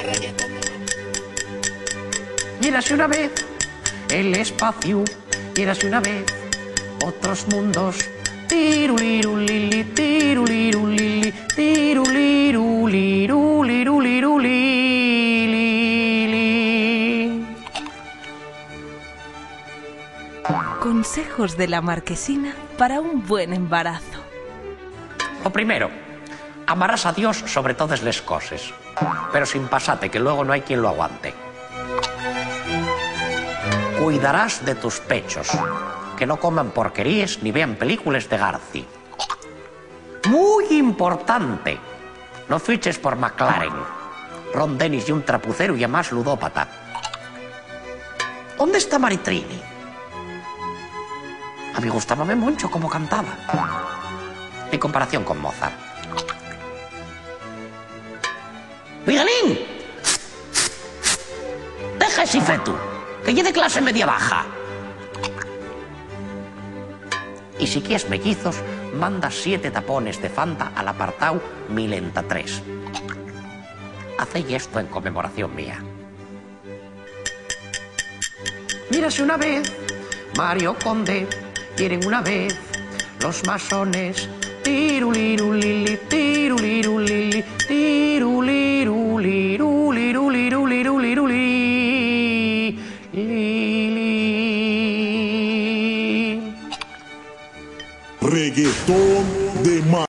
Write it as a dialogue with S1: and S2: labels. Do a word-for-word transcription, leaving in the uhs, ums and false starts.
S1: Y érase una vez el espacio, y érase una vez otros mundos. Tirulirulili, tirulirulili, tirulirulirulirulirulili.
S2: Consejos de la marquesina para un buen embarazo.
S1: O primero, amarás a Dios sobre todas las cosas, pero sin pasate, que luego no hay quien lo aguante. Cuidarás de tus pechos, que no coman porquerías ni vean películas de Garci. Muy importante, no fiches por McLaren, Ron Dennis y un trapucero y además ludópata. ¿Dónde está Maritrini? A mí gustábame mucho cómo cantaba, en comparación con Mozart. ¡Miguelín! Deja ese fetu, que lleve clase media baja. Y si quieres mellizos, manda siete tapones de Fanta al apartau Milenta tres. Hacéis esto en conmemoración mía. Mírase una vez, Mario Conde, quieren una vez los masones. Tirulirulili, tirulirulili, tiruliruliruliruliruliruliruli.
S3: Reggaetón de